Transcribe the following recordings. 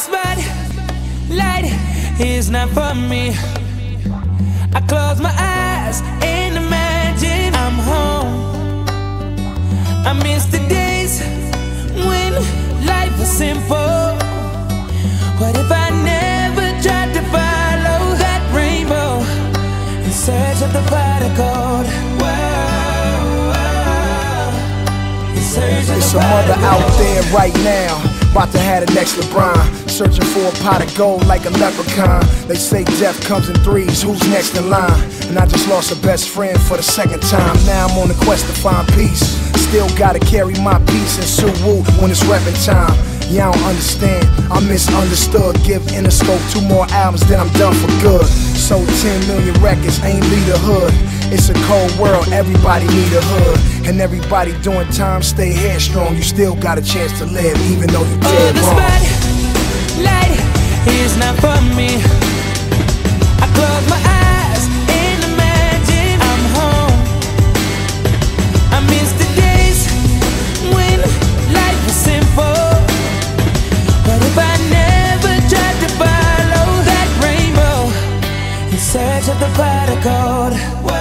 spotlight is not for me. I close my eyes and imagine I'm home. I miss the days when life was simple. What if I never tried to follow that rainbow in search of the pot of gold? There's some mother out there right now, about to have the next LeBron, searching for a pot of gold like a leprechaun. They say death comes in threes, who's next in line? And I just lost a best friend for the second time. Now I'm on a quest to find peace, still gotta carry my peace and Suwoo when it's reppin' time. Yeah, I don't understand, I'm misunderstood. Give Interscope 2 more albums, then I'm done for good. Sold 10 million records, ain't lead a hood. It's a cold world, everybody need a hood. And everybody doing time, stay headstrong. You still got a chance to live, even though you're dead wrong. The spotlight is not for me. I close my eyes and imagine I'm home. I miss the days when life was simple. What if I never tried to follow that rainbow in search of the pot of gold?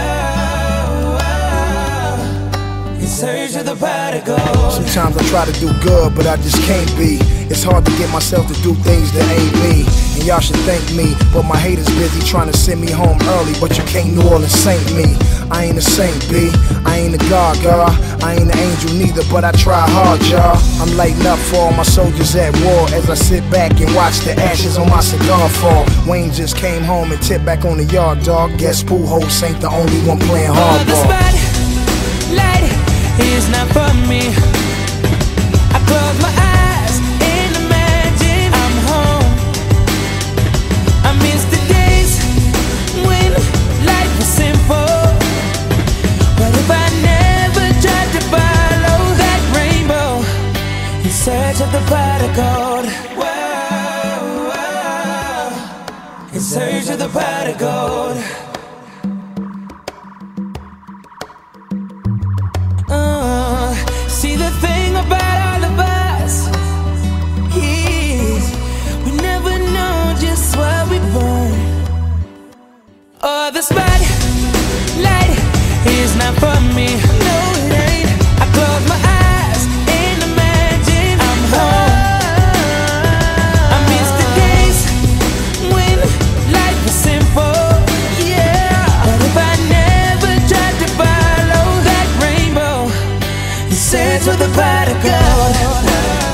Search of the pot of gold. Sometimes I try to do good, but I just can't be. It's hard to get myself to do things that ain't me. And y'all should thank me, but my haters busy trying to send me home early. But you can't New Orleans saint me. I ain't a saint, B. I ain't a god, y'all. I ain't an angel neither, but I try hard, y'all. I'm lighting up for all my soldiers at war as I sit back and watch the ashes on my cigar fall. Wayne just came home and tipped back on the yard, dog. Guess Pujols ain't the only one playing hardball. It's not for me. I close my eyes and imagine I'm home. I miss the days when life was simple. What if I never tried to follow that rainbow in search of the pot of gold? In search of the pot of gold. See, the thing about all of us is we never know just what we burn. Oh, the spotlight is not for me. No, it ain't. I close my eyes and imagine I'm home. I miss the days when life was simple. Yeah. But if I never tried to follow that rainbow, search for the pot of gold.